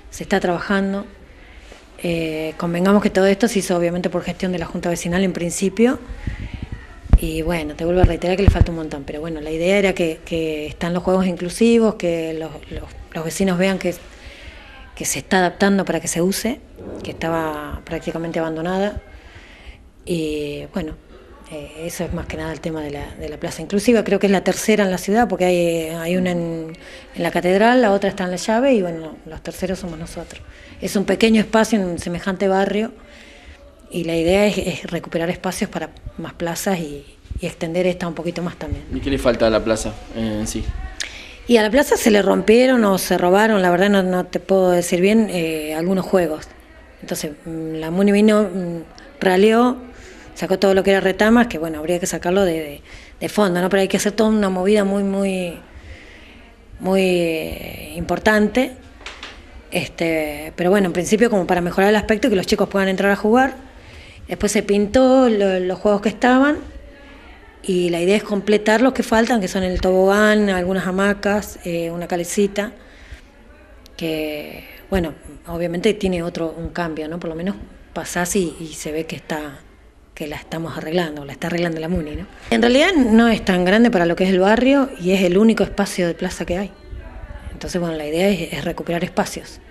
se está trabajando. Convengamos que todo esto se hizo obviamente por gestión de la Junta Vecinal en principio. Y bueno, te vuelvo a reiterar que le falta un montón, pero bueno, la idea era que están los juegos inclusivos, que los vecinos vean que se está adaptando para que se use, que estaba prácticamente abandonada. Y bueno, eso es más que nada el tema de la plaza inclusiva. Creo que es la tercera en la ciudad, porque hay una en la catedral, la otra está en la llave y bueno, los terceros somos nosotros. Es un pequeño espacio en un semejante barrio. Y la idea es recuperar espacios para más plazas y extender esta un poquito más también. ¿Y qué le falta a la plaza en sí? Y a la plaza se le rompieron o se robaron, la verdad no te puedo decir bien, algunos juegos. Entonces la MUNI vino, raleó, sacó todo lo que era retamas, que bueno, habría que sacarlo de fondo, ¿no? Pero hay que hacer toda una movida muy importante. Pero bueno, en principio como para mejorar el aspecto y que los chicos puedan entrar a jugar. Después se pintó los juegos que estaban y la idea es completar los que faltan, que son el tobogán, algunas hamacas, una calecita, que bueno, obviamente tiene un cambio, ¿no? Por lo menos pasás y se ve que la estamos arreglando, la está arreglando la MUNI, ¿no? En realidad no es tan grande para lo que es el barrio y es el único espacio de plaza que hay. Entonces bueno, la idea es recuperar espacios.